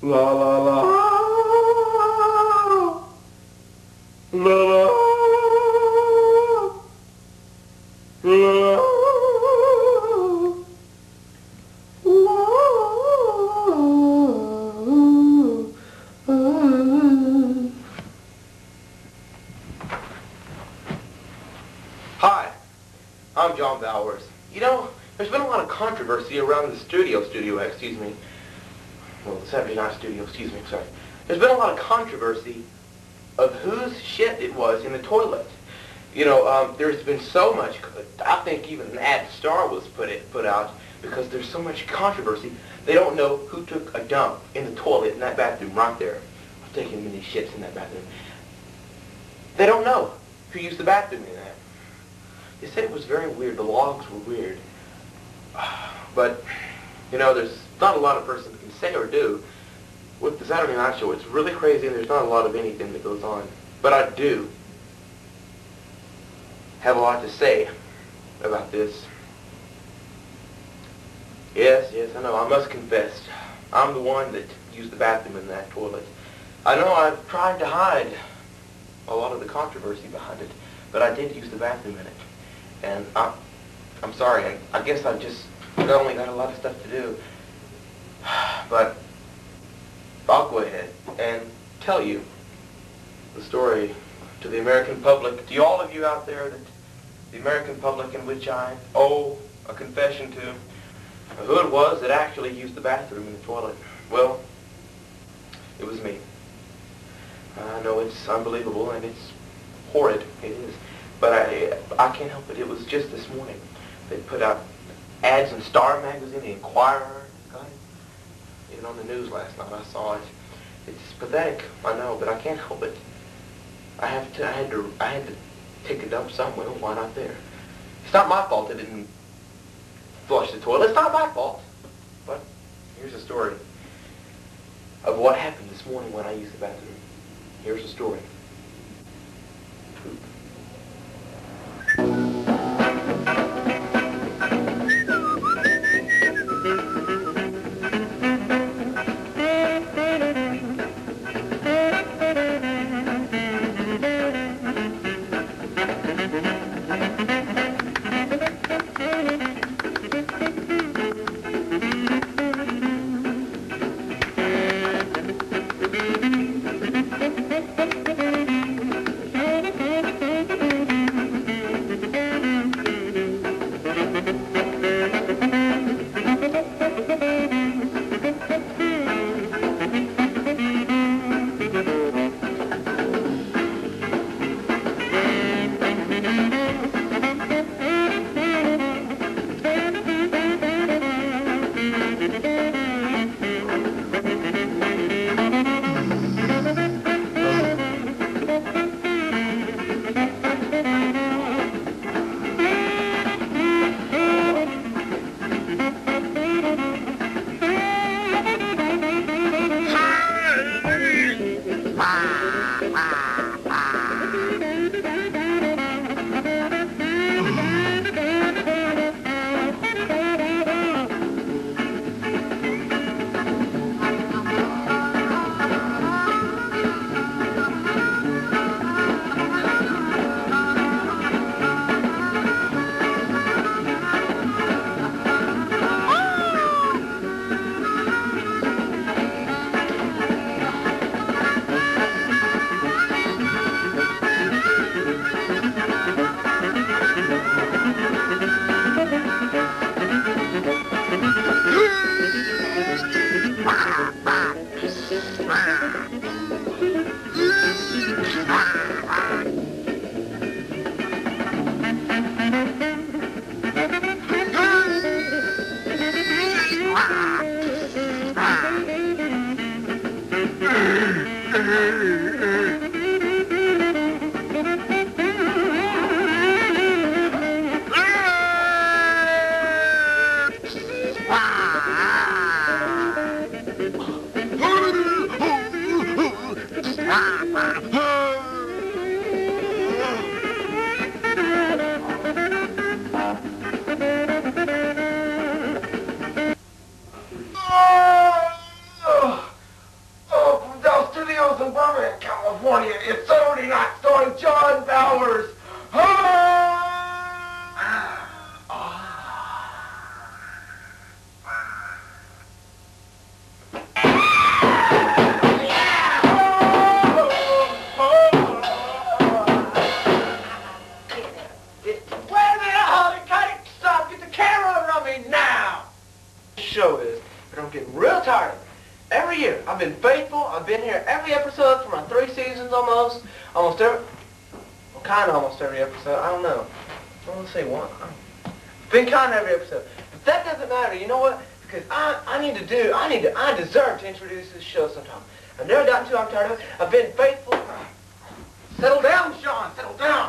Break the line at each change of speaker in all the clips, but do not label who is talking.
La la la. La la. La. Hi, I'm Jon Bowers. You know, there's been a lot of controversy around the studio, excuse me. Well, the Saturday Night Studio, excuse me, sorry. There's been a lot of controversy of whose shit it was in the toilet. You know, there's been so much, I think even an ad star was put out because there's so much controversy. They don't know who took a dump in the toilet in that bathroom right there. I've taken many shits in that bathroom. They don't know who used the bathroom in that. They said it was very weird. The logs were weird. But, you know, there's not a lot a person can say or do. With the Saturday Night Show, it's really crazy and there's not a lot of anything that goes on. But I do have a lot to say about this. Yes, I know, I must confess. I'm the one that used the bathroom in that toilet. I know I've tried to hide a lot of the controversy behind it, but I did use the bathroom in it. And I'm sorry, I guess I've just only got a lot of stuff to do. But I'll go ahead and tell you the story to the American public, to all of you out there, that the American public in which I owe a confession to, who it was that actually used the bathroom in the toilet. Well, it was me. I know it's unbelievable and it's horrid, it is. But I can't help it. It was just this morning. They put out ads in Star Magazine, the Inquirer. God, even on the news last night I saw it. It's pathetic, I know, but I can't help it. I had to take a dump somewhere. Why not there? It's not my fault I didn't flush the toilet. It's not my fault. But here's a story of what happened this morning when I used the bathroom. Here's the story. Poop. I've been faithful. I've been here every episode for my 3 seasons almost. Almost every, well, kind of almost every episode. I don't know. I don't want to say one. Been kind of every episode. But that doesn't matter. You know what? Because I deserve to introduce this show sometime. I've never gotten to. I'm tired of it. I've been faithful. Settle down, Sean. Settle down.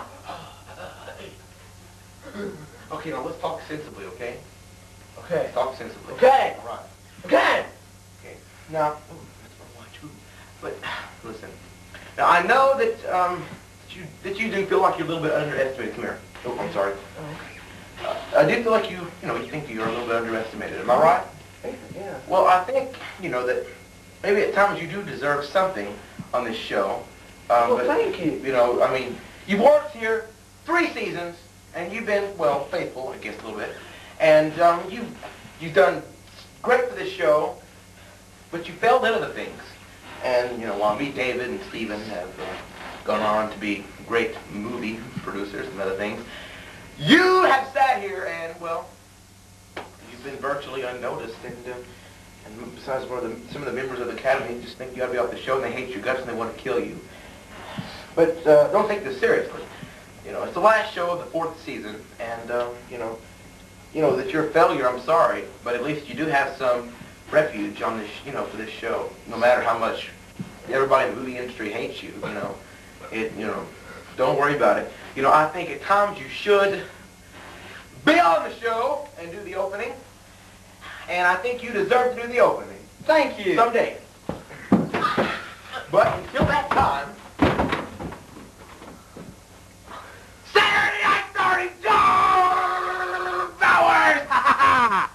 Okay, now let's talk sensibly, okay? Okay. Let's talk sensibly. Okay. All right. Okay. Okay. Now, that's my watch. But listen. Now I know that you do feel like you're a little bit underestimated. Come here. Oh, I'm sorry. I do feel like you think you're a little bit underestimated. Am I right? Yeah. Well, I think that maybe at times you do deserve something on this show. Well, thank you. I mean, you've worked here 3 seasons, and you've been, well, faithful, I guess, a little bit. And you've done great for this show, but you failed at other things. And, while me, David, and Stephen have gone on to be great movie producers and other things, you have sat here and, well, you've been virtually unnoticed. And besides, some of the members of the Academy just think you ought to be off the show, and they hate your guts, and they want to kill you. But don't take this seriously. It's the last show of the 4th season, and, that you're a failure, I'm sorry, but at least you do have some refuge on this, for this show. No matter how much everybody in the movie industry hates you, don't worry about it. I think at times you should be on the show and do the opening, and I think you deserve to do the opening. Thank you. Someday. But until that time, Saturday Night Starring Jon Bowers! Ha ha ha!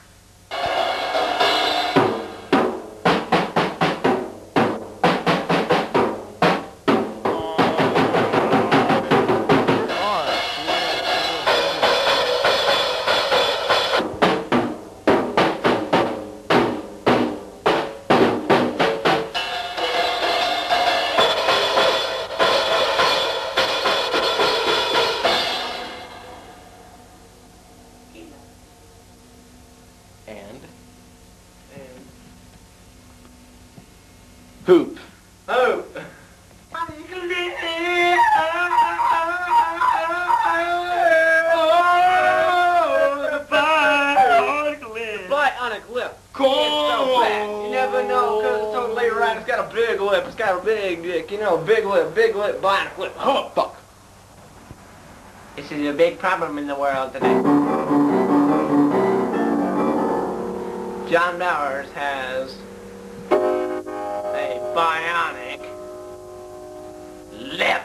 Hoop. Hoop. Bionic lip. Cool. It's so fat. You never know because it's totally right. It's got a big lip. It's got a big dick. Big lip, bionic lip. Oh, fuck. This is a big problem in the world today. Jon Bowers has a bionic lip.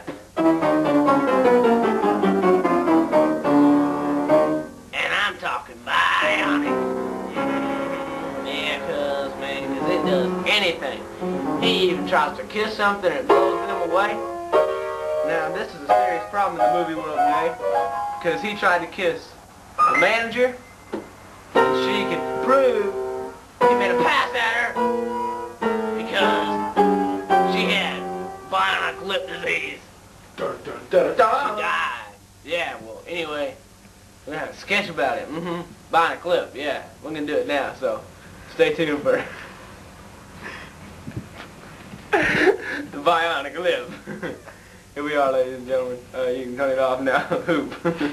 And I'm talking bionic. Yeah, cause it does anything. He even tries to kiss something and it blows them away. Now, this is a serious problem in the movie world today, because he tried to kiss a manager, and she could prove he made a pass at her because she had bionic lip disease. She died. Yeah, well, anyway, we're gonna have a sketch about it. Bionic lip, yeah. We're gonna do it now, so stay tuned for the bionic lip. Here we are, ladies and gentlemen. You can turn it off now. Hoop.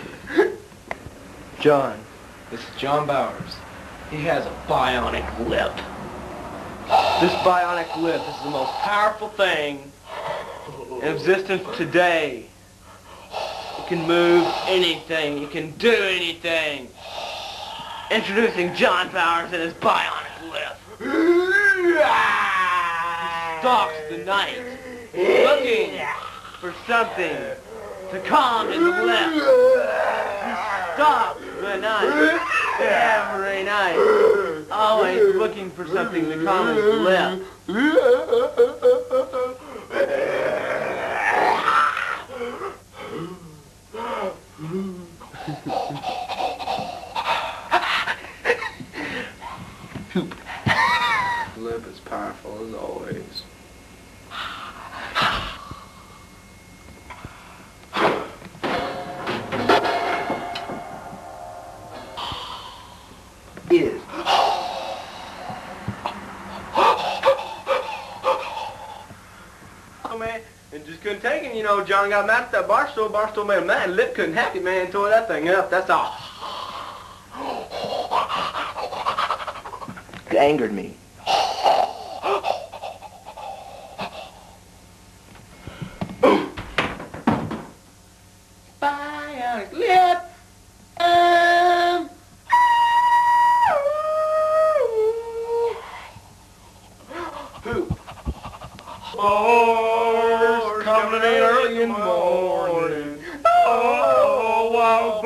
John, this is Jon Bowers. He has a bionic lip. This bionic lip is the most powerful thing in existence today. It can move anything. It can do anything. Introducing Jon Bowers and his bionic lip. He stalks the night, looking for something to calm his lip. He stalks the night, every night, always looking for something to calm his lip. Lip is powerful as always. Is
know, John got mad at that bar stool. Bar stool made him mad. Lip couldn't hack it, man. Tore that thing up. That's all.
It angered me.
Bionic Lip. Boys coming in early in the morning. Oh, wild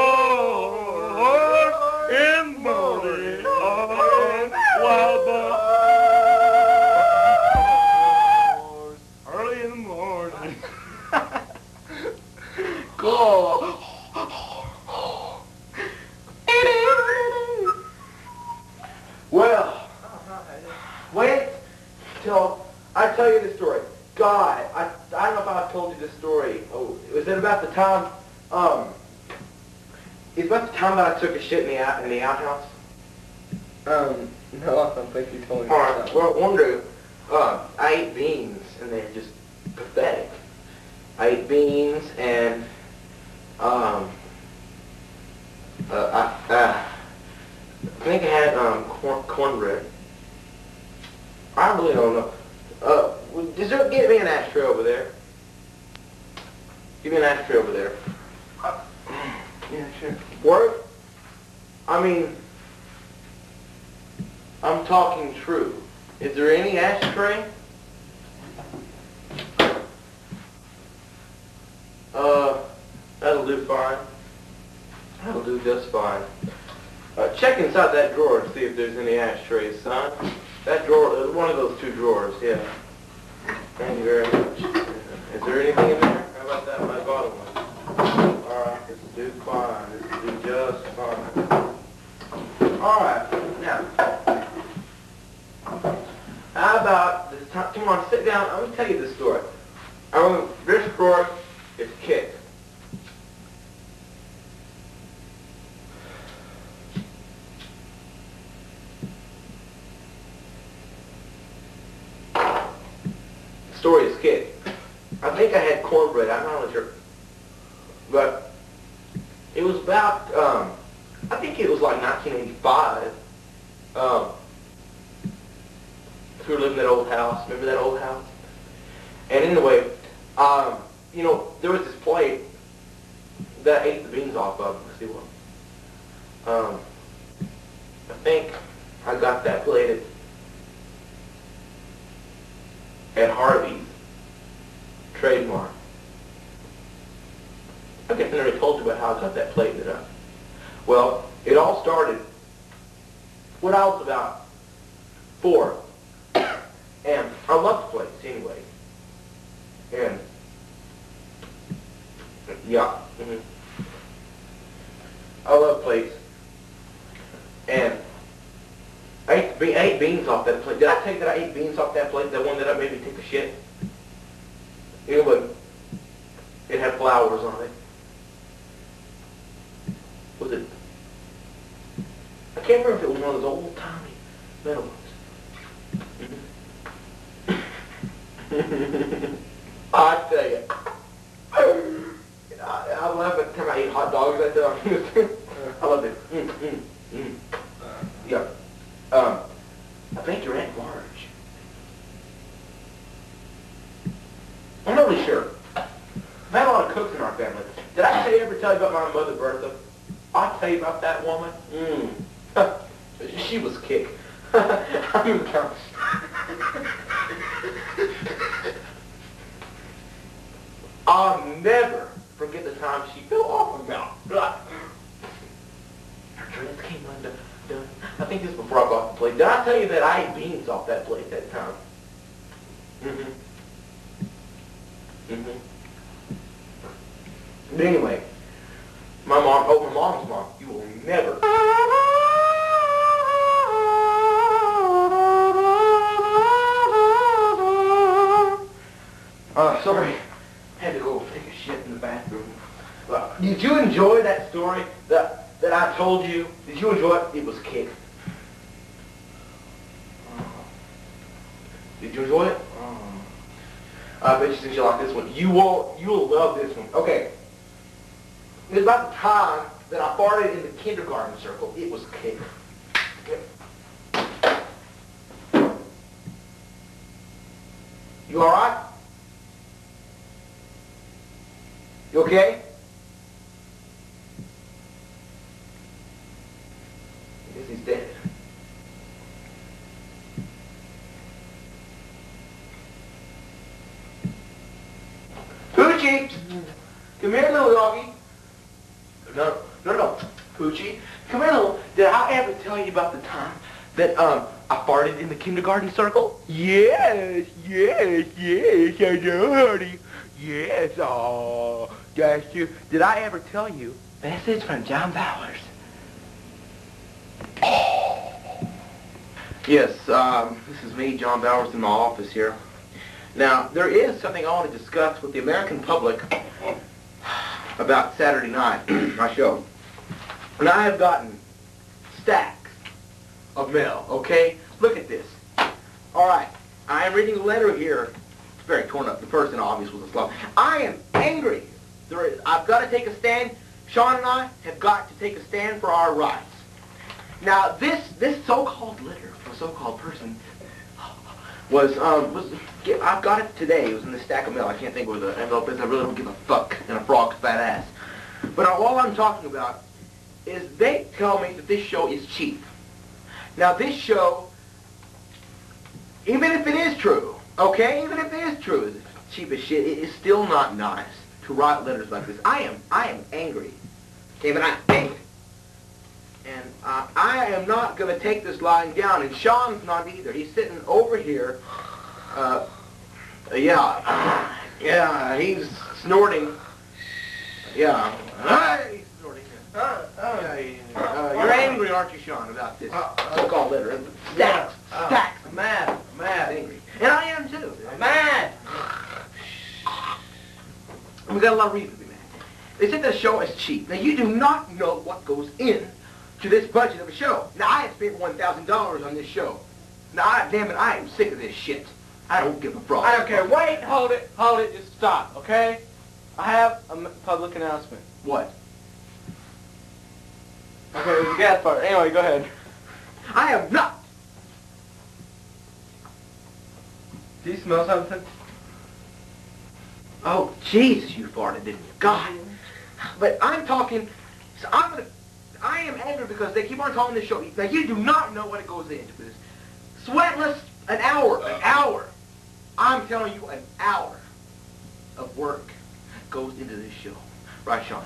boys in the morning. Oh, wild boys early in the morning. Cool.
Well, wait till I tell you this story. God, I don't know if I've told you this story. Oh, was it about the time? It's about the time that I took a shit in the outhouse.
No, I don't think you told me
All
that.
right. Well, one day, I ate beans and they're just pathetic. I ate beans and I think I had cornbread. I really don't know. Get me an ashtray over there. Give me an ashtray over there.
Yeah, sure.
Work? I mean, I'm talking true. Is there any ashtray? That'll do fine. That'll do just fine. Check inside that drawer and see if there's any ashtrays, son. That drawer, one of those two drawers, yeah. Thank you very much. Is there anything in there? How about that, my bottom one? Alright, this will do fine. This will do just fine. Alright, now. How about this time? Come on, sit down. I'm going to tell you this story. This drawer is kicked. Story is kicked. I think I had cornbread. I'm not really sure. But it was about, I think it was like 1985. We were living in that old house. Remember that old house? And anyway, you know, there was this plate that I ate the beans off of. Let's see what. I think I got that plate at Harvey's. Trademark. I guess I never told you about how I got that plate, did I? Well, it all started when I was about 4. And I love plates anyway. And, yeah. I love plates. And I ate beans off that plate. Did I tell you that I ate beans off that plate? That one that I made me take a shit? Anyway, it had flowers on it. Was it? I can't remember if it was one of those old timey metal ones. I tell you, I love it. Time I eat hot dogs. I do. I love it. Yeah. I think your Aunt Marge. I'm not really sure. I've had a lot of cooks in our family. Did I ever tell you about my mother Bertha? I'll tell you about that woman. She was kicked. I'll never forget the time she fell off about. Her dress came undone. I think this was before I bought the plate. Did I tell you that I ate beans off that plate that time? But anyway, my mom's mom, you will never. Sorry, had to go take a shit in the bathroom. Did you enjoy that story that I told you? Did you enjoy it? It was kicked. Did you enjoy it? I bet you since you like this one, you'll love this one. Okay. It's about the time that I farted in the kindergarten circle. It was kick. You alright? You okay? I guess he's dead. Poochie! Come here, little doggy. No. Poochie, come here, little. Did I ever tell you about the time that, I farted in the kindergarten circle? Yes, I know, honey. Yes, oh, that's you. Did I ever tell you? Message from Jon Bowers. Yes, this is me, Jon Bowers, in my office here. Now, there is something I want to discuss with the American public about Saturday night, my show. And I have gotten stacks of mail, okay? Look at this. All right, I am reading a letter here. It's very torn up. The person, obviously, was a slob. I am angry. I've got to take a stand. Sean and I have got to take a stand for our rights. Now, this so-called letter from a so-called person I've got it today. It was in the stack of mail. I can't think where the envelope is. I really don't give a fuck and a frog's fat ass. But all I'm talking about is they tell me that this show is cheap. Now this show, even if it is true, okay, even if it is true, it's cheap as shit, it is still not nice to write letters like this. I am angry. Okay, but I'm angry. And I am not going to take this lying down, and Sean's not either. He's sitting over here. Yeah, he's snorting. Yeah, he's snorting. You're angry, aren't you, Sean, about this so-called letter? Stacks.
I'm mad.
Angry. And I am too.
I'm mad.
We got a lot of reason to be mad. They said the show is cheap. Now, you do not know what goes in to this budget of a show. Now, I have spent $1,000 on this show. Now, damn it, I am sick of this shit. I don't give a fuck.
I don't care. Wait, hold it, just stop, okay? I have a public announcement.
What?
Okay, there's a gas fire. Anyway, go ahead.
I am not.
Do you smell something?
Oh, Jesus, you farted, didn't you? God. But I'm talking, so I am angry because they keep on calling this show. Now, you do not know what it goes into this. Sweatless, an hour. I'm telling you, an hour of work goes into this show. Right, Sean?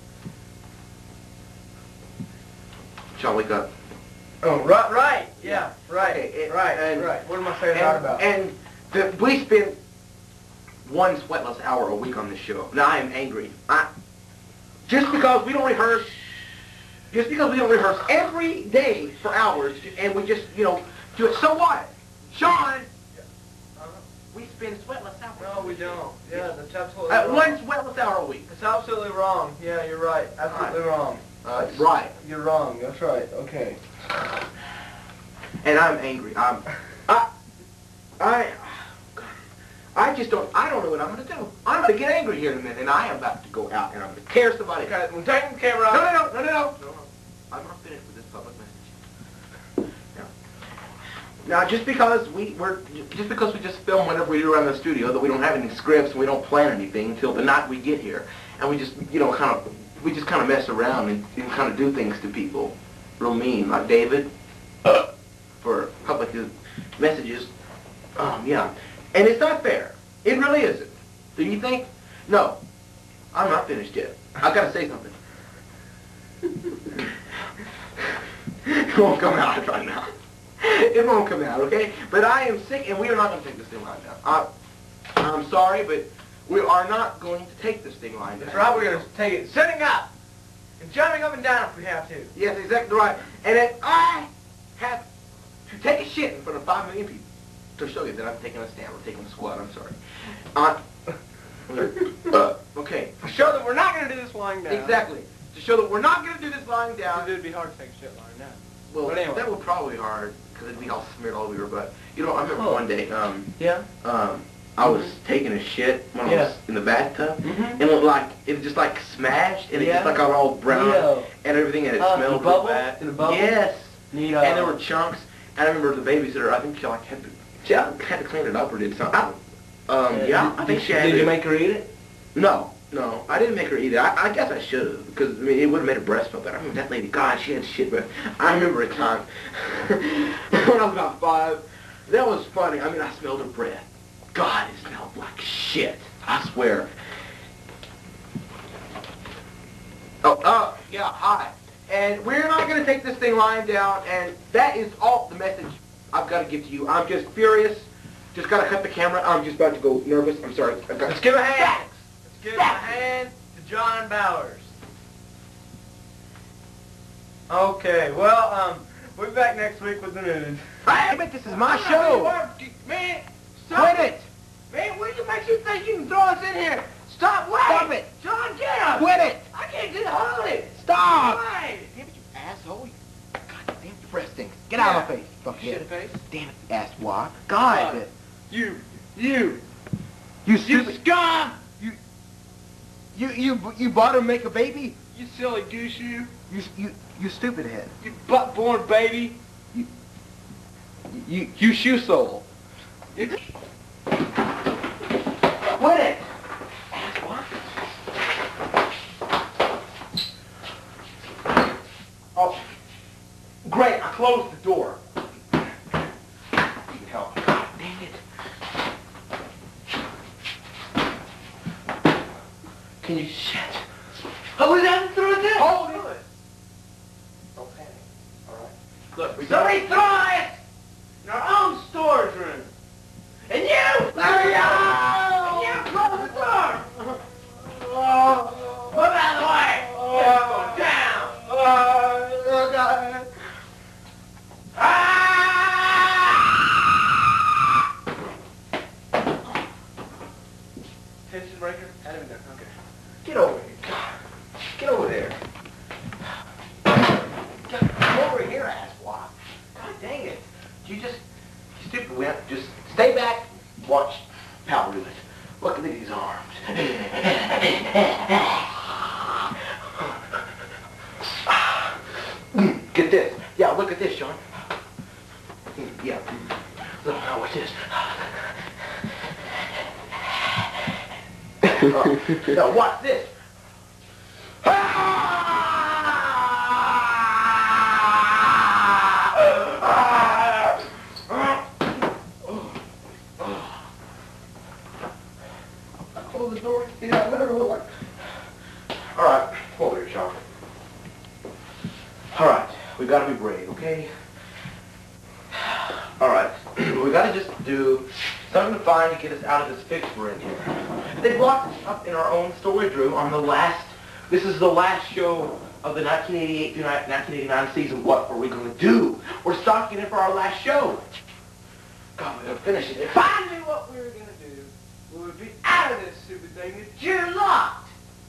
Sean, wake up.
Oh, right. Yeah, right.
Okay,
right. What am I saying that about?
And we spend one sweatless hour a week on this show. Now, I am angry. Just because we don't rehearse every day for hours, and we just, do it. So what? Sean, we spend sweatless hours.
No, we don't. Yeah, that's absolutely wrong.
One sweatless hour a week.
It's absolutely wrong. Yeah, you're right. Absolutely wrong.
Right.
You're wrong. That's right. Okay.
And I'm angry. I just don't know what I'm going to do. I'm going to get angry here in a minute, and I am about to go out, and I'm going to tear somebody.
Okay, we're taking the camera out.
No. I'm not finished with this public message. Now, just because we just film whatever we do around the studio, that we don't have any scripts and we don't plan anything until the night we get here, and we just, kind of mess around and kind of do things to people, real mean, like David, for public messages. Yeah. And it's not fair. It really isn't. Do you think? No. I'm not finished yet. I've got to say something. It won't come out right now. It won't come out, okay? But I am sick, and we are not going to take this thing lying down. I'm sorry, but we are not going to take this thing lying down.
That's right. We're going to take it sitting up and jumping up and down if we have to.
Yes, exactly right. And then I have to take a shit in front of 5 million people to show you that I'm taking a stand. We're taking a squat. I'm sorry. Okay.
To show that we're not going to do this lying down.
Exactly. To show that we're not going to do this lying down.
Because it would be hard to take a shit lying down.
Well,
but anyway.
That would probably be hard because it'd be all smeared all over your butt. I remember one day. I was taking a shit when I was in the bathtub, and it just like smashed, and it just like got all brown and everything, and it smelled real bad.
In a bubble?
Yes. And there were chunks. And I remember the babysitter. I think she like had to clean it up or did something. Yeah, I think she had.
Did you make her eat it?
No, I didn't make her eat it. I guess I should have, because I mean, it would have made her breast smell better. I mean, that lady, God, she had shit breath. I remember a time when I was about 5. That was funny. I mean, I smelled her breath. God, it smelled like shit. I swear. Oh, yeah, hi. And we're not going to take this thing lying down, and that is all the message I've got to give to you. I'm just furious. Just got to cut the camera. I'm just about to go nervous. I'm sorry.
Let's give a hand. Let's give a hand to Jon Bowers. Okay, well, we'll be back next week with the news.
Hey, but this is my show.
Man,
Quit it.
Man, what do you make you think you can throw us in here? Stop, wait!
Stop it.
John, get up!
Quit it.
I can't get hold of it!
Stop.
Wait!
Damn it, you asshole. God damn, your breath stinks. Get out of my face, fuckhead.
Shit face.
Damn it, you asswad. God.
You
stupid
scum!
You bought her to make a baby?
You silly goose, you
stupid head.
You butt-born baby! You shoe sole!
Quit it! Asswad. Oh, great, I closed the door. You can help. God dang it. Can you shit?
Oh, we haven't thrown it in!
Hold it! Don't panic, alright? Look,
Somebody throw it in our own storage room! And you! There we go! And you close the door! Move out of the way! It's going down!
Oh, God.
Tension breaker? Had him done. Okay.
Get over here. God. Get over there. Come over here, asswad. God dang it. You stupid wimp. Just stay back. Watch Pal do it. Look at these arms. Get this. Yeah, look at this, Sean. Yeah. Look, now watch this. Now watch this. Close the door. Yeah, let her look. All right, hold here, Sean. All right, we gotta be brave, okay? All right, we gotta just do something to find to get us out of this fix we're in here. They locked us up in our own storage room on the last. This is the last show of the 1988 through 1989 season. What are we gonna do? We're stocking in for our last show. God, we gotta finish it.
Finally, what we were going to do, we would be out of this stupid thing that you're locked.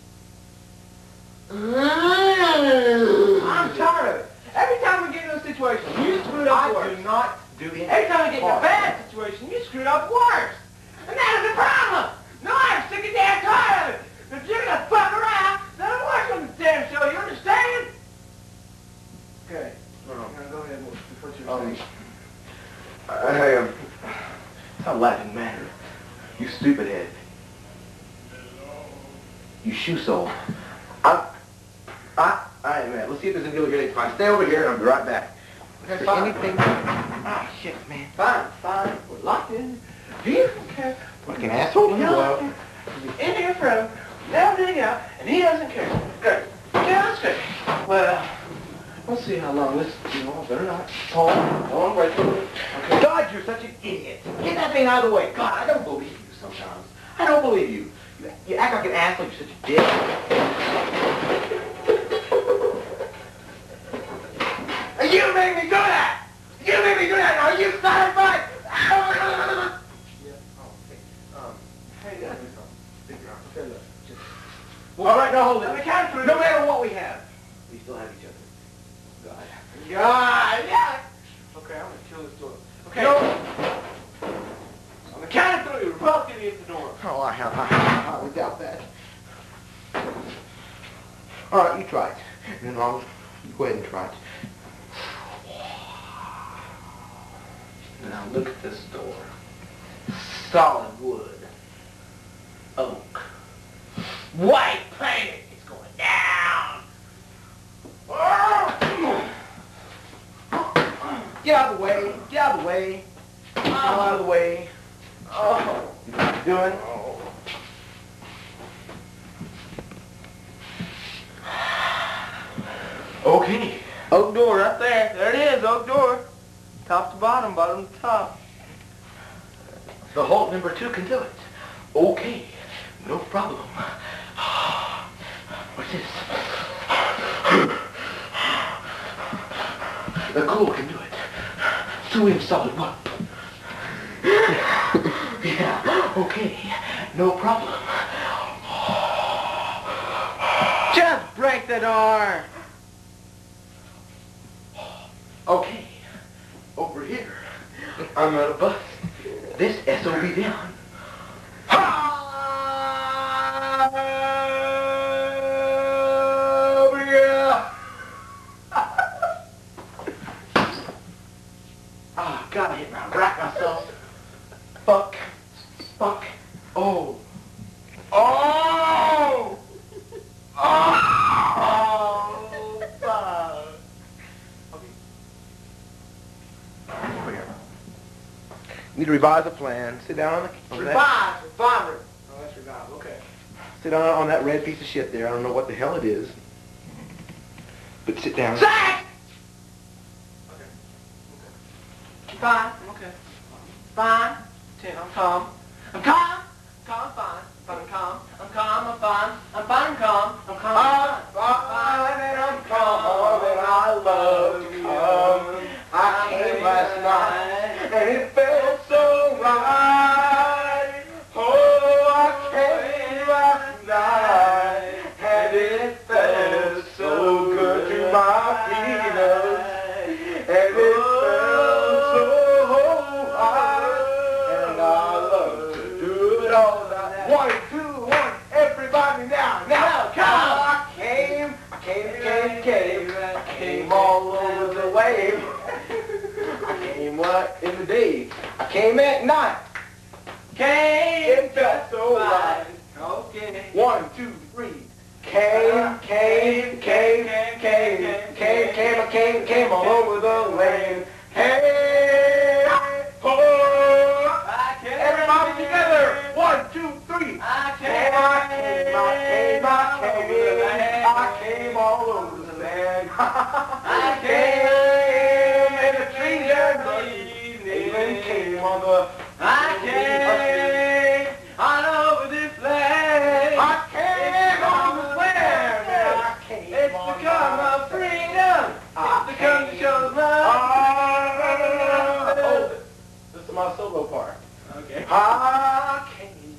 I'm tired of it. Every time we get into a situation, you screwed up worse.
I do not do anything.
Every time we get in a bad situation, you screwed up worse. And that is the problem. No, I'm sick and damn tired of it. If you're going to fuck around, then I'm watching the damn show. You understand? Okay. Go ahead and what you're saying.
It's not laughing matter. You stupid head. You shoe sole. Alright, man. Let's see if there's any over here they can find. Stay over here and I'll be right back.
Okay, fine.
Anything? Ah, shit, man.
Fine. We're locked in here. Okay.
Fucking asshole.
You're locked in here forever. Never dig out, and he doesn't care. Good. Yeah, that's good. Well, let's see how long this, better not. Paul, don't want to break it. Okay.
God, you're such an idiot. Get that thing out of the way. God, I don't believe you sometimes. I don't believe you. You act like an asshole. You're such a dick. You made me do that! You made me do that! Are you satisfied?
Yeah. Hey, yeah. Okay, look.
All right, now hold it.
On the count of three.
No matter what we have, we still have each other.
God, yeah. Okay, I'm gonna kill this door. Okay.
No.
On the count of three. fucking in the door.
Oh, I highly doubt that. All right, you try it. And then I'll go ahead and try it.
Now look at this door. Solid wood. Oak. White paint. It's going down.
Get out of the way. Get out of the way. Get out of the way.
Oh.
You know what you're doing? Okay.
Oak door right there. There it is, oak door. Top to bottom, bottom to top.
The Hulk number 2 can do it. Okay. No problem. What's this? The glue can do it. 2-inch solid wood. Yeah, okay. No problem.
Just break the door.
Okay. Over here, I'm gonna bust this SOB down. Over here. Ah, gotta hit my rack myself. Fuck. Fuck. Oh. Oh! Oh! Fuck. Over here. Need to revise the plan. Sit down on the...
Revive. Reviver. Oh, that's revive. Okay.
Sit down on that red piece of shit there. I don't know what the hell it is. But sit down.
Zach! Okay. Okay. Fine. I'm okay. Fine. I'm calm. I'm calm. Calm, fine. I'm calm. I'm calm. I'm fine. I'm fine. I'm calm. I'm calm.
I'm fine and I'm calm and I love you. I came last night and it felt so right. Oh, I came last night and it felt so good to my peanuts. And it felt so right. And I love to do it all night. 1, 2, 1, everybody now. Now, come! I came all over the wave. I came what in the day? I came at night. It felt so right.
Okay.
1, 2, 3. Came all over the lane. Hey, oh, everybody together. 1, 2, 3. I came all over the land. I came in the trees and the even came on the.
I came all over this land.
I came on the land. I came
It's
on
become
the
a freedom. It's become the show's love.
Oh, this is my solo part.
Okay.
I came.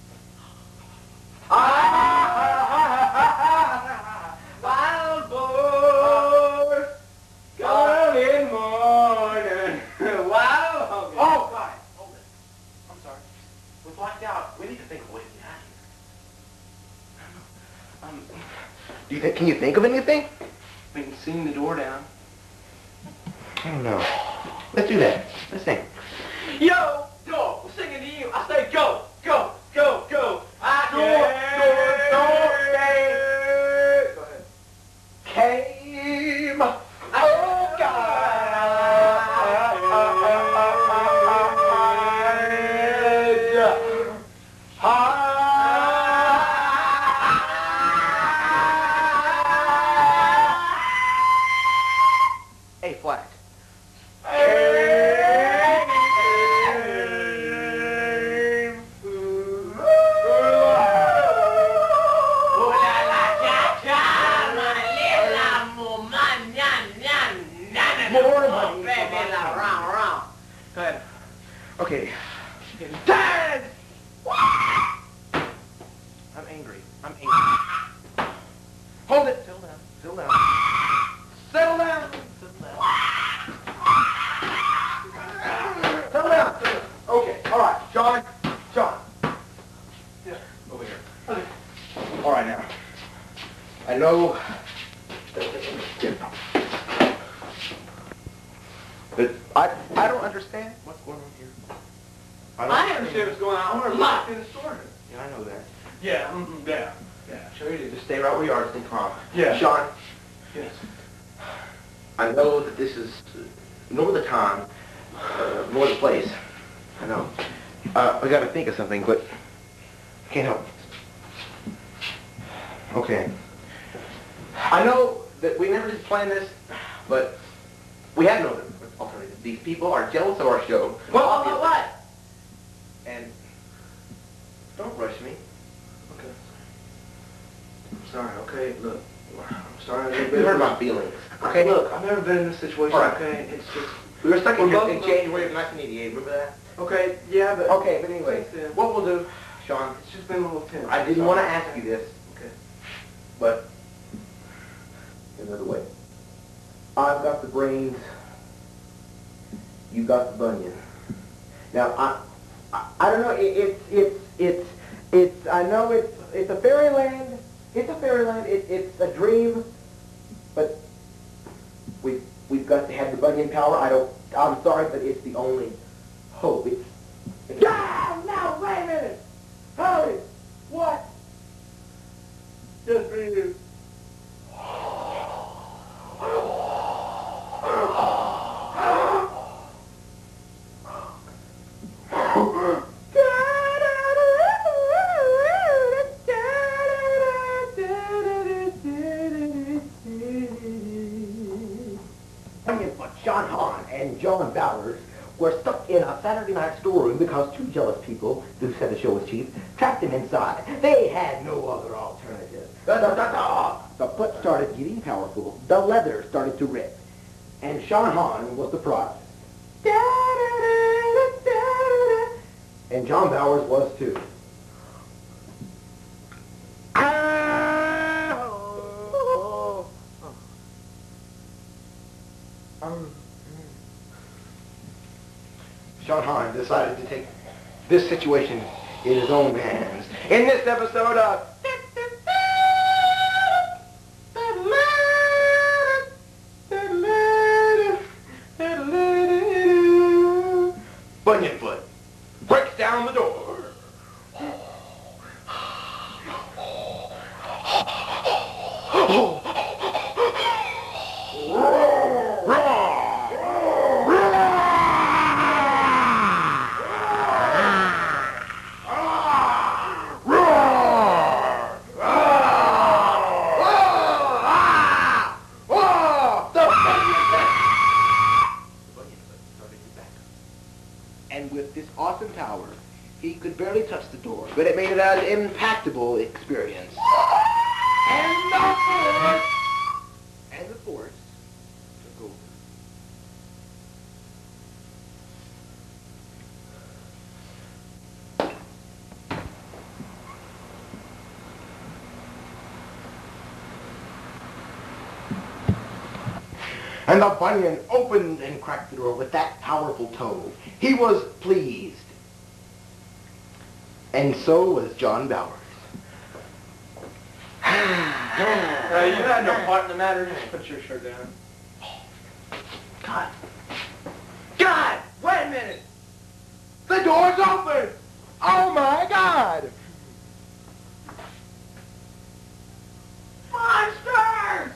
Wild boar, gone in morning. Wild.
Oh, God. Hold it. I'm sorry. We're blacked out. We need to think of a way to get out of here. Do you think? Can you think of anything?
We can sing the door down.
I don't know. Let's do that. Let's sing.
Yo, door, we're singing to you. I say go, go, go, go. I
Go ahead. Came. Oh, A flat. But I don't understand what's going on here.
I understand what's going on. We're locked in the store.
Yeah, I know that.
Yeah, yeah.
Sure you do. Just stay right where you are. Stay calm.
Yeah.
Sean.
Yes.
I know that this is nor the time, nor the place. I know. I got to think of something, but I can't help it. Okay. I know that we never did plan this, but we have no alternative. These people are jealous of our show.
What?
And don't rush me.
Okay. I'm sorry, okay? Look, I'm sorry.
You hurt my feelings. Okay?
Look, I've never been in this situation,
All right.
okay? It's just...
We were stuck in
We're
in
both-
January of 1988, remember that?
Okay, yeah, but...
Okay, but anyway,
Since then,
what we'll do, Sean,
it's just been a little tense.
I didn't want to ask you this,
Okay.
but another way. I've got the brains, you got the bunion. Now, I don't know, I know it's a fairyland, it's a dream, but we've got to have the bunion power. I'm sorry, but it's the only hope.
No, wait a minute! Howdy! What? Just for you.
Sean Hahn and Jon Bowers were stuck in a Saturday night storeroom because two jealous people, who said the show was cheap, trapped them inside. They had no other alternative. The foot started getting powerful. The leather started to rip. And Sean Hahn was the prize. And Jon Bowers was too.
Sean Hahn decided to take this situation in his own hands. In this episode of Bunyan Foot breaks down the door.
And with this awesome tower, he could barely touch the door, but it made it an impactable experience. And the force took over.
And the Bunyan opened and cracked the door with that powerful toe. He was pleased. And so was Jon Bowers.
You had no part in the matter. Just put your shirt down.
God,
Wait a minute!
the door's open! Oh my God!
Monsters!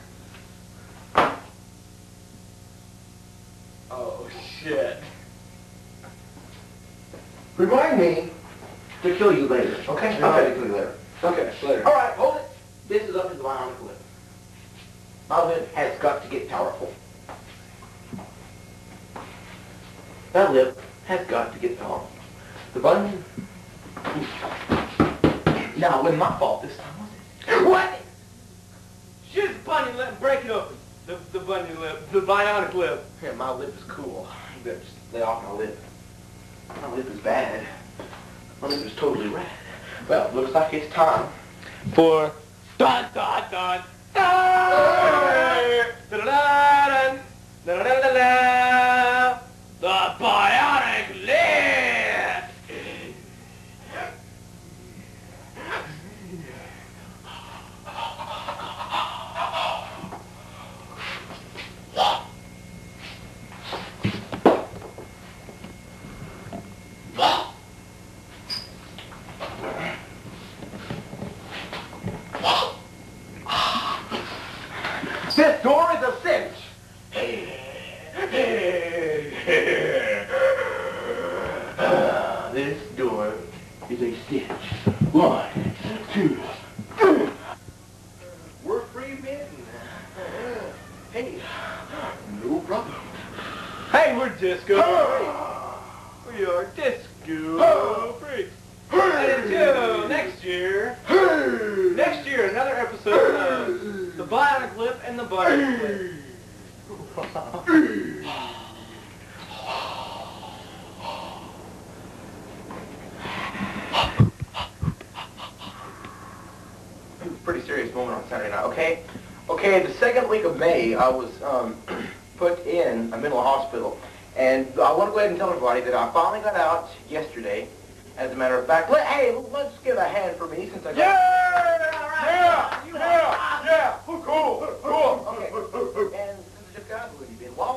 Oh, shit.
Remind me to kill you later, okay? I'll try to kill you later.
Okay, later.
All right, hold it. This is up to the Bionic Lip. My lip has got to get powerful. That lip has got to get powerful. The Bunyan... Now, it wasn't my fault this time, was it?
What? Shoot the Bunyan Lip and break it open. The Bunyan Lip. The Bionic Lip.
Yeah, my lip is cool. You better just lay off my lip. My lip is bad. My lip is totally rad. Well, looks like it's time
For... Dun, dun, dun, dun! Da-da-da-dun, da-da-da-da-da, the Bionic Lip!
is a stitch. 1, 2, 3. We're free men. Hey, no problem.
Hey, we're disco freaks. We are disco freaks. And until next year, another episode of the Bionic Lip and the Bionic Lip.
Pretty serious moment on Saturday night, okay? Okay, the second week of May, I was put in a mental hospital. And I want to go ahead and tell everybody that I finally got out yesterday. As a matter of fact, let's give a hand for me since I got...
Yeah! Cool!
Okay, and since I just got out of the while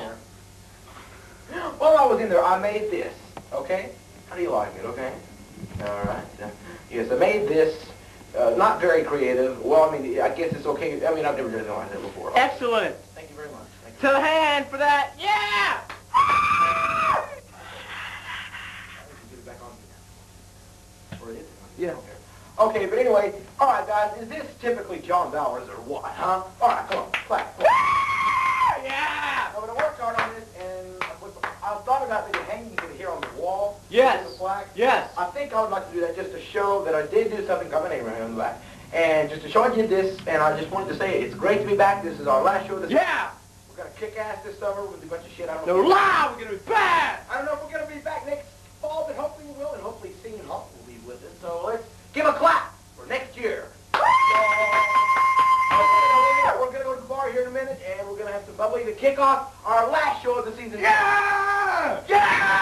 I was in there, I made this, okay? How do you like it, okay? All right. Yes, I made this. Not very creative. Well, I mean, I guess it's okay. I mean, I've never done anything like that before.
Excellent.
Thank you very much. Thank
To the hand for that. Yeah!
Yeah. Okay, but anyway, all right, guys, is this typically Jon Bowers or what, huh? All right, come on, clap.
Yeah!
I'm going to work hard on this, and I thought about maybe hanging it here on the wall.
Yes.
With the plaque.
Yes.
I think I would like to do that just to show that I did do something, got my name right on the back. And just to show you this, and I just wanted to say it's great to be back. This is our last show.
Yeah!
We're going to kick ass this summer with a bunch of shit. I don't
No
know.
lie, we're going to be bad!
I don't know if we're going to be back next fall, but hopefully we will, and hopefully Sean Hahn will be with us. So let's give a clap for next year. We're going to go to the bar here in a minute, and we're going to have some bubbly to kick off our last show of the season.
Yeah!
Yeah!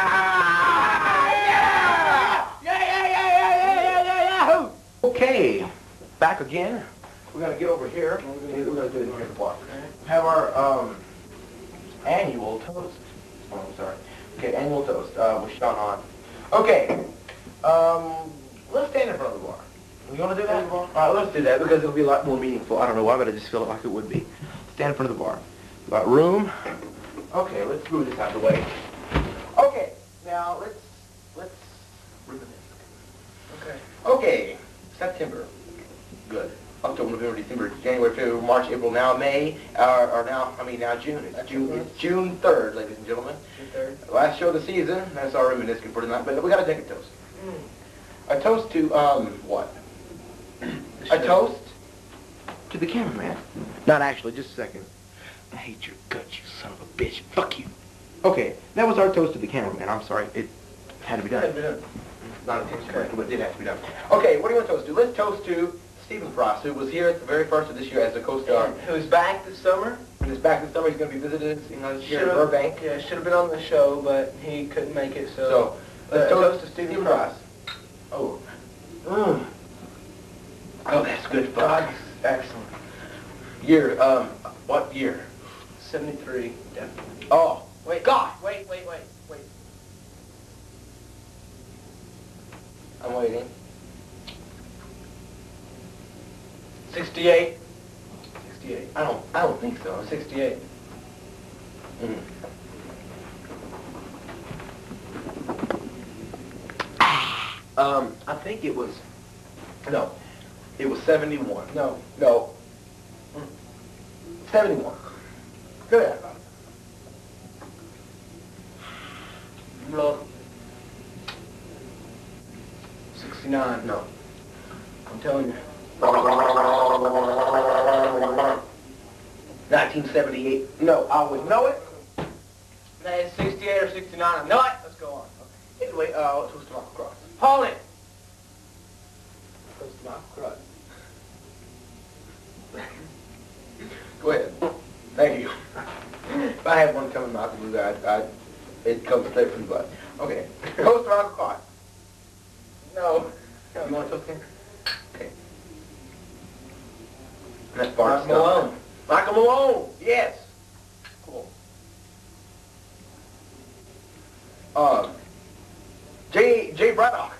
Yeah!
Okay, back again. We're going to get over here. We're going to do it here at the bar. Have our annual toast. Oh, I'm sorry. Okay, annual toast with Sean Hahn. Okay, let's stand in front of the bar. You want to do that? All right, let's do that because it'll be a lot more meaningful. I don't know why, but I just feel like it would be. Stand in front of the bar. We got room. Okay, let's move this out of the way. Okay, now let's reminisce. Okay. Okay, September. Good. October, November, December, January, February, March, April, now May, now June. It's June 3rd, ladies and gentlemen.
June 3rd.
Last show of the season. That's our reminiscing for tonight. But we got to take a toast. A toast to, what? A toast to the cameraman. Not actually, just a second. I hate your guts, you son of a bitch. Fuck you. Okay, that was our toast to the cameraman. I'm sorry. It had to be done. It had to be done. Not intentionally, but it did have to be done. Okay, what do you want to toast to? Let's toast to Stephen Frost, who was here at the very first of this year as a co-star.
Who's back this summer?
And he's back this summer. He's going to be visiting us here in Burbank.
Yeah, should have been on the show, but he couldn't make it, so let's
toast to Stephen Frost. Oh. Oh, that's good fuck.
Excellent.
Year, what year?
73, definitely.
Oh,
Wait,
God.
Wait.
I'm waiting.
68.
I don't think so.
68.
I think it was, no, it was 71.
No.
71. Go ahead.
No. 69.
No.
I'm telling you.
1978. No, I would know it.
That is 68 or 69. I know it. Let's go on. Okay.
Anyway, let's toast to Michael Cross.
Hold it. Toast to Michael Cross.
Go ahead. Thank you. If I had one coming out the blue, it comes straight from the butt. Okay. Toast to Michael Cross.
No.
You want to toast him? Okay. That's Bart
Michael Malone.
Michael Malone. Yes. Cool. Jay Braddock.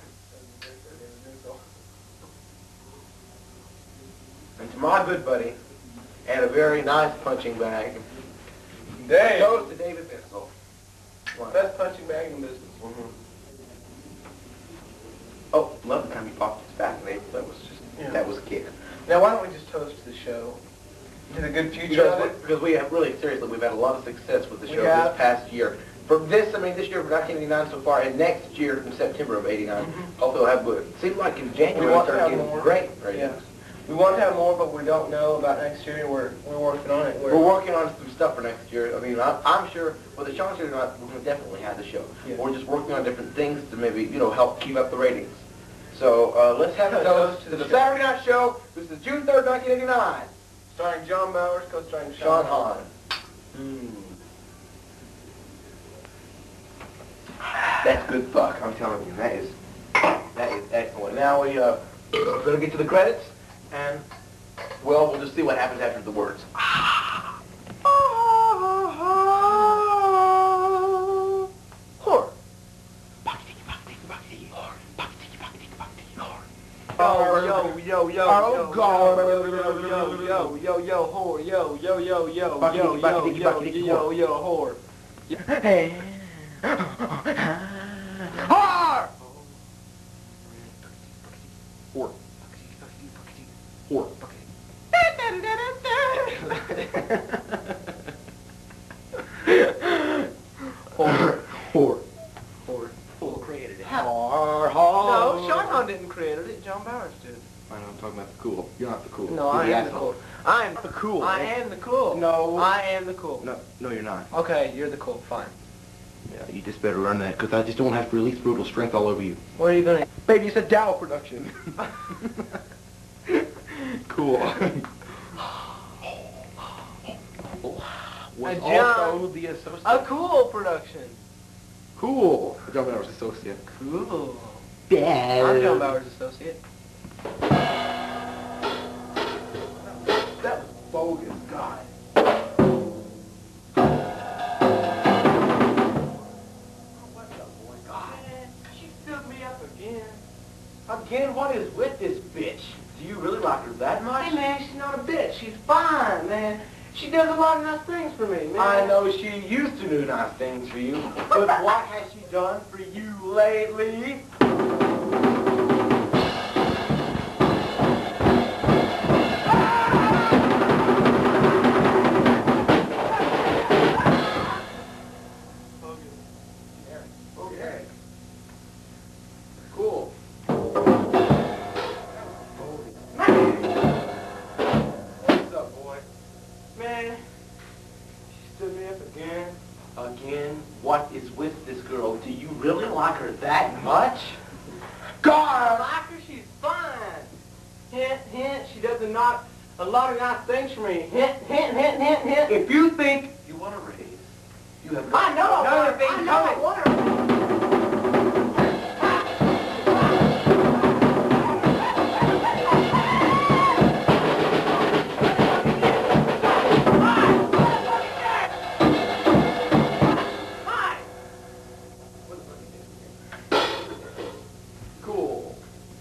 And to my good buddy, and a very nice punching bag.
Dave.
Toast to David Bissell.
Best punching bag in business.
Oh, love the time you popped his back in April. That was just, that was a kick.
Now, why don't we just toast the show? To the good future of it?
Because we have, really, seriously, we've had a lot of success with the show
have.
this past year. For this, I mean, this year for 1989 so far, and next year in September of '89, hopefully we'll have good. It seems like in January we started getting great ratings.
Yeah. We want to have more, but we don't know about next year. We're working on it.
We're working on some stuff for next year. I mean, I'm sure for the Sean show, we're going to definitely have the show. Yeah. We're just working on different things to maybe, you know, help keep up the ratings. So let's have a toast to the Saturday Night Show. This is June 3rd, 1989.
Starring Jon Bowers, co-starring
Sean Hahn. That's good fuck, I'm telling you. That is excellent. Now we we're gonna get to the credits, and well, we'll just see what happens after the words. Whore.
Oh, yo,
Oh, God.
whore, whore.
Hey. Whore. Whore. Whore. Whore. Whore created it.
No, Sean Hahn didn't create it. Jon Bowers did.
I know, I'm talking about the cool. You're not the cool.
No, I am the cool. I am the
cool.
I am the cool.
No.
I am the cool.
No, you're not.
Okay, you're the cool. Fine.
Yeah, you just better learn that, because I just don't have to release brutal strength all over you.
What are you gonna?
Baby, it's a Dow production. Cool. Was also the associate.
A cool production.
Cool. Jon Bowers associate.
Cool.
Dad.
I'm Jon Bowers associate.
That was bogus, God. What the boy? God.
She stood me up again.
Again, what is with this bitch? Do you really like her that much?
Hey, man, she's not a bitch. She's fine, man. She does a lot of nice things for me, man.
I know she used to do nice things for you, but what has she done for you lately? Okay. Cool. What's up, boy?
Man, she stood me up again.
Again, what is with this girl? Do you really like her that much? God!
I like her, she's fine. Hint, hint, she does a lot of nice things for me. Hint, hint, hint, hint, hint.
If you think you want a raise, you have
I know I want her.
Cool.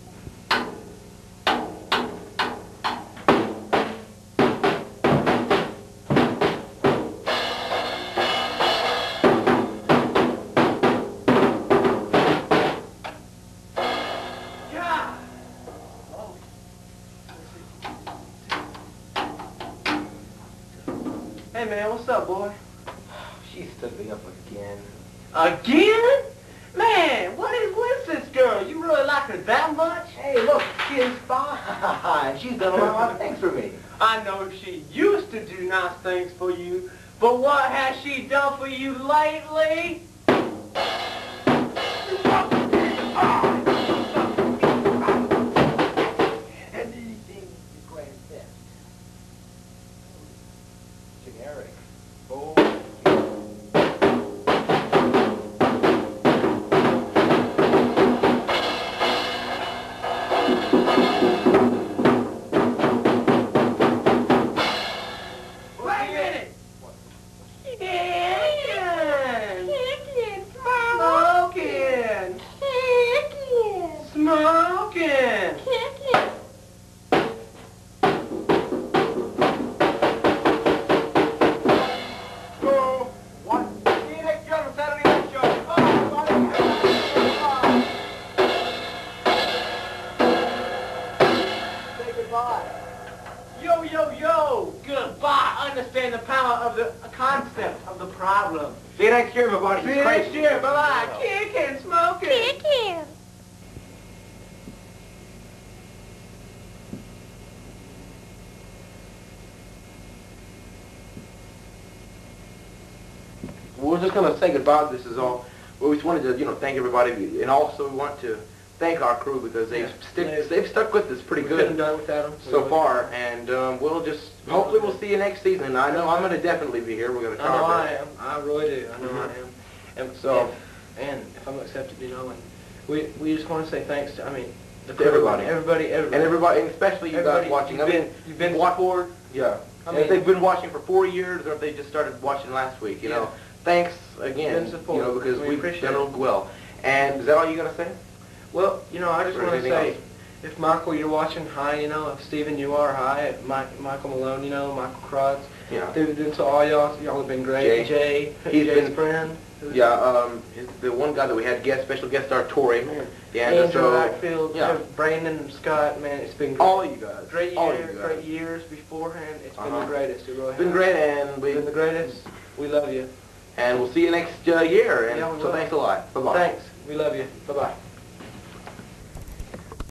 Hey, man, what's up, boy?
She stood me up again.
Again? Man, what is with this girl? You really like her that much?
Hey, look, she's fine. She's done a lot of things for me.
I know she used to do nice things for you, but what has she done for you lately?
Anything requires that. Generic. Oh.
of the concept of the problem.
See you next year, everybody.
See you next year. Bye-bye. Kick and smoke it.
Kick.
We're just going to say goodbye. This is all. We just wanted to, thank everybody, and also we want to thank our crew because they've stuck with us pretty good
Couldn't done without them.
so far, and we'll just hopefully we'll see you next season. I know I'm going to definitely be here. We're going to try.
I know
our
I
best.
am. I really do. I know I am. And
So-
and if I'm accepted, and we just want to say thanks to the
To
crew,
everybody.
everybody,
And everybody, and especially you
Everybody,
guys watching.
you've been
what?
support.
Yeah.
I
If
mean-
they've been watching for 4 years, or if they just started watching last week,
Yeah.
thanks again.
Been support.
Because
We
we've
appreciate
done
it.
real well. And is that all you got to say?
Well, I just
Or
want to
anything
say,
else?
if Michael, you're watching, hi, if Stephen, you are, hi, if Michael Malone, Michael Krotz,
Yeah.
to all y'all have been great. Jay,
He's
Jay's
been-
friend.
Yeah, the one guy that we had special guest star, Tori. Yeah,
Andrew
so,
Rackfield,
yeah.
Brandon and Scott, man, it's been great.
All of you guys.
Great
All of
years,
you guys.
great years beforehand. It's been
Uh-huh.
the greatest. It really
It's been
has.
great, and
It's been the greatest. We love you.
we'll see you next year. And
Yeah, we
so
will.
thanks a lot. Bye bye.
Thanks. We love you. Bye-bye.